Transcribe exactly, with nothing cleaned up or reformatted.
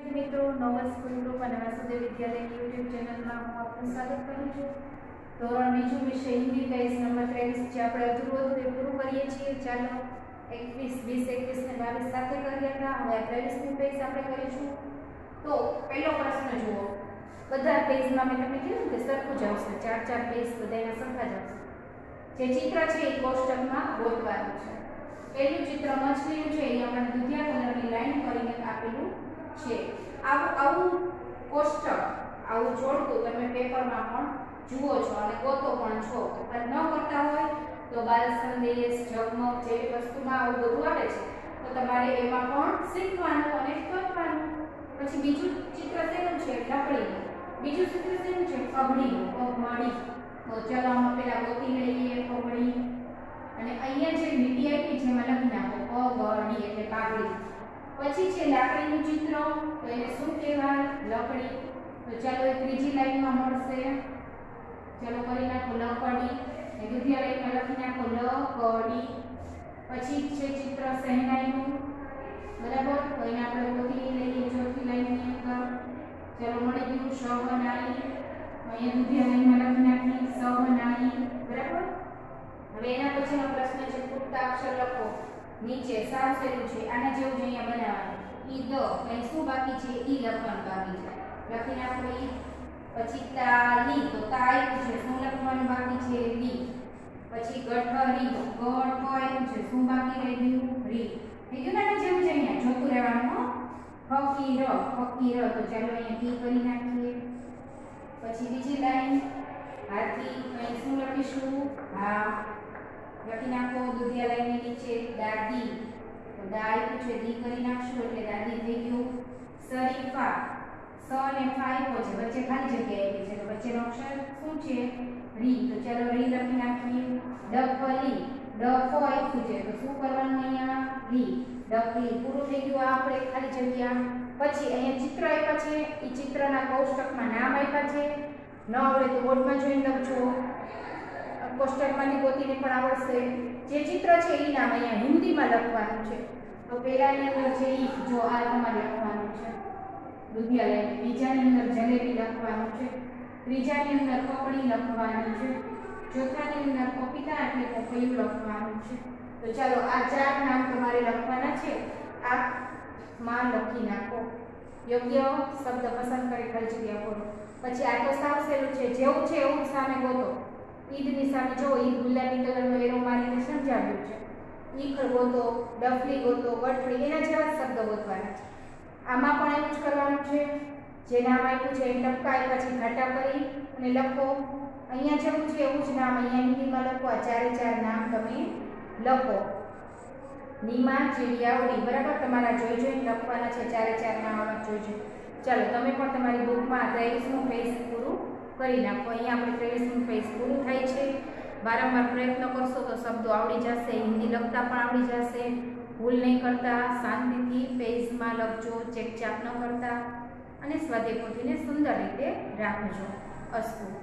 મિત્રો Nobel school group અને વાસુદેવ વિદ્યાલય YouTube ચેનલમાં હું આપનું સ્વાગત કરું છું। ધોરણ બીજું વિષય હિન્દી પેજ નંબર ત્રેવીસ જે આપણે અધૂરું હતું એ પૂરું કરીએ છીએ। ચાલો એકવીસ વીસ એકવીસ ને બાવીસ સાથે કર્યા હતા, હવે ત્રેવીસમી પેજ આપણે કરીશું। તો પહેલો પ્રશ્ન જુઓ, બધા પેજમાં મેં તમને કીધું કે સરખું જ આવશે, ચાર ચાર પેજ બધાના સરખા જ આવશે। જે ચિત્ર છે એ કોષ્ટકમાં ગોતવાનું છે। પહેલું ચિત્ર મછલીનું છે, એ આપણે દુધિયા કલરની લાઈન કરીને આપેલું છે। આવું આવું કોષ્ટક આવું જોડતું તમે પેપરમાં પણ જુઓ છો અને ગોતો પણ છો। પણ ન કરતા હોય તો બાલ સંદેશ, ઝગમગ જેવી વસ્તુમાં આવું બધું આવે છે, તો તમારે એમાં પણ શીખવાનું અને કરવાનું। પછી બીજું ચિત્ર શેનું છે? લકડીનું। બીજું ચિત્ર શેનું છે? પગડીનું, પગમડી। તો ચાલો આમાં પેલા ગોતી લઈએ પગડી, અને અહીંયા જે લીટી આપી છે એમાં લખી નાખો પગડી એટલે પાઘડી। પછી છે લાકડીનું ચિત્ર, તો એને શું કહેવાય? લકડી। તો ચાલો એ ત્રીજી લાઈનમાં મળશે, ચાલો કરી નાખો લકડી, એ દુધિયા લાઈનમાં લખી નાખો લકડી। પછી છે ચિત્ર શહેનાઈનું, બરાબર, તો એને આપણે ગોતી લઈએ ચોથી લાઈનની અંદર, ચાલો મળી ગયું શહનાઈ, અહીંયા દુધિયા લાઈનમાં લખી નાખી શહનાઈ, બરાબર। હવે એના પછીનો પ્રશ્ન છે પૂરતા અક્ષર લખો। નીચે સાવ સહેલું છે, આના જેવું જ અહીંયા બનાવવાનું। ઈ દ અહીં શું બાકી છે? ઈ લખવાનું બાકી છે, લખી નાખો ઈ। પછી તાલી, તો તા આવ્યું છે, શું લખવાનું બાકી છે? લી। પછી ગઠરી, ગઠ આવ્યું છે, શું બાકી રહી ગયું? રી। થઈ ગયું ને? જેવું જ અહીંયા જોતું રહેવાનું। ફકીર, ફકીર, તો ચાલો અહીંયા કી કરી નાખીએ। પછી બીજી લાઈન હાથી, અહીં શું લખીશું? હા, લખી નાખો દુધિયા લાઈનની નીચે દાદી, તો દા આવ્યું છે, દી કરી નાખશું એટલે દાદી થઈ ગયું। શરીફા, સ અને ફા આપ્યો છે, વચ્ચે ખાલી જગ્યા આપી છે, તો વચ્ચેનો અક્ષર શું છે? રી, તો ચાલો રી લખી નાખીએ। ડફલી, ડફો આપ્યું છે, તો શું કરવાનું અહીંયા? રી, ડફલી, પૂરું થઈ ગયું આ આપણે ખાલી જગ્યા। પછી અહીંયા ચિત્ર આપ્યા છે, એ ચિત્રના કોષ્ટકમાં નામ આપ્યા છે, ન આવડે તો બોર્ડમાં જોઈને લખજો, કોષ્ટકમાંથી ગોતીને પણ આવડશે। જે ચિત્ર છે એ નામ અહીંયા હિન્દીમાં લખવાનું છે, તો પહેલાની અંદર છે ઈ જો આ તમારે લખવાનું છે દુધિયા લાઈન, બીજાની અંદર જલેબી લખવાનું છે, ત્રીજાની અંદર પપડી લખવાની છે, ચોથાની અંદર પપીતા એટલે પપૈયું લખવાનું છે। તો ચાલો આ ચાર નામ તમારે લખવાના છે, આ માં લખી નાખો, યોગ્ય શબ્દ પસંદ કરી ખાલી જગ્યા પૂરો। પછી આ તો સાવ સહેલું છે, જેવું છે એવું સામે ગોતો। ઈદની સામે જો ઈદ ગુલાબી કલરનો એરો મારીને સમજાવ્યું છે, ઈખળ ગોતો, ડફલી ગોતો, ગઠરી, એના જેવા શબ્દ ગોતવાના છે। આમાં પણ એવું જ કરવાનું છે, જે નામ આપ્યું છે એ ટપકા પછી ઘાટા કરી અને લખો। અહીંયા જેવું છે એવું જ નામ અહીંયા હિન્દીમાં લખો, આ ચારે ચાર નામ તમે લખો। નીમા ચીડી આવડી, બરાબર, તમારા જોઈ જોઈને લખવાના છે, ચારે ચાર નામ આવા જોઈ જોઈ। ચાલો તમે પણ તમારી બુકમાં ત્રેવીસમું પેજ પૂરું કરી નાખો। અહીંયા આપણે ત્રેવીસમું પેજ પૂરું થાય છે। વારંવાર પ્રયત્ન કરશો તો શબ્દો આવડી જશે, હિન્દી લખતા પણ આવડી જશે। ભૂલ નહીં કરતા, શાંતિથી પેજમાં લખજો, ચેકચાક ન કરતા, અને સ્વાધ્યાય પોથીને સુંદર રીતે રાખજો। અસ્તુ।